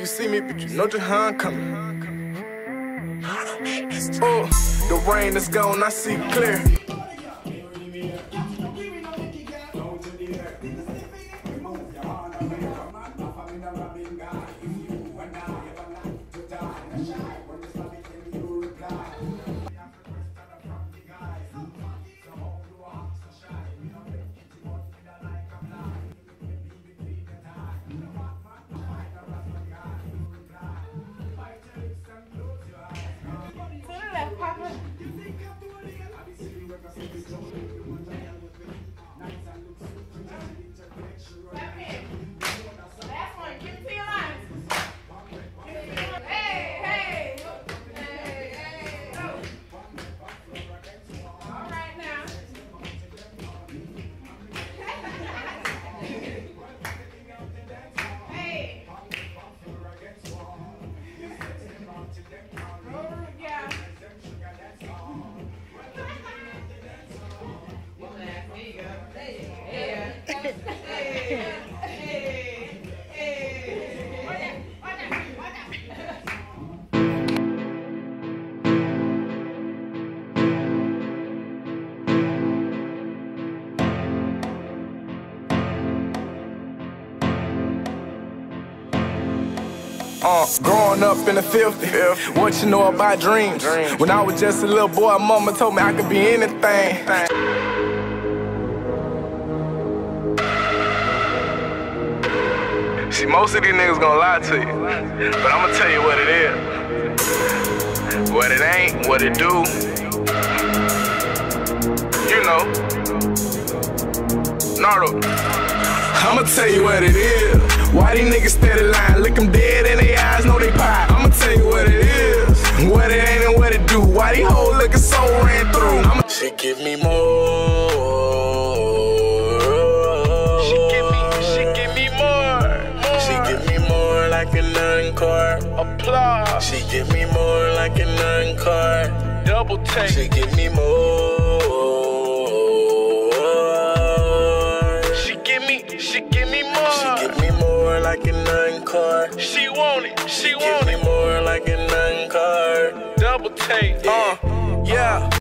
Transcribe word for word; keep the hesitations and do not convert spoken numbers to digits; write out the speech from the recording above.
you see me, but you know just how I'm coming. Oh, the rain is gone, I see clear. Uh, growing up in the filthy, what you know about dreams? When I was just a little boy, mama told me I could be anything. See, most of these niggas gonna lie to you, but I'ma tell you what it is. What it ain't, what it do. You know. Nardo. I'ma tell you what it is. Why these niggas steady lying? Look them dead in their eyes, know they pie. I'ma tell you what it is, what it ain't and what it do. Why these hoes looking so ran through? I'ma she give me more. She give me, she give me more, more. She give me more like an Encore. Applause. She give me more like an Encore. Double take. She give me more. She give me, she give me more. She give me more like an Encore. She want it, she want it. Give me more like an Encore. Double take, uh, yeah.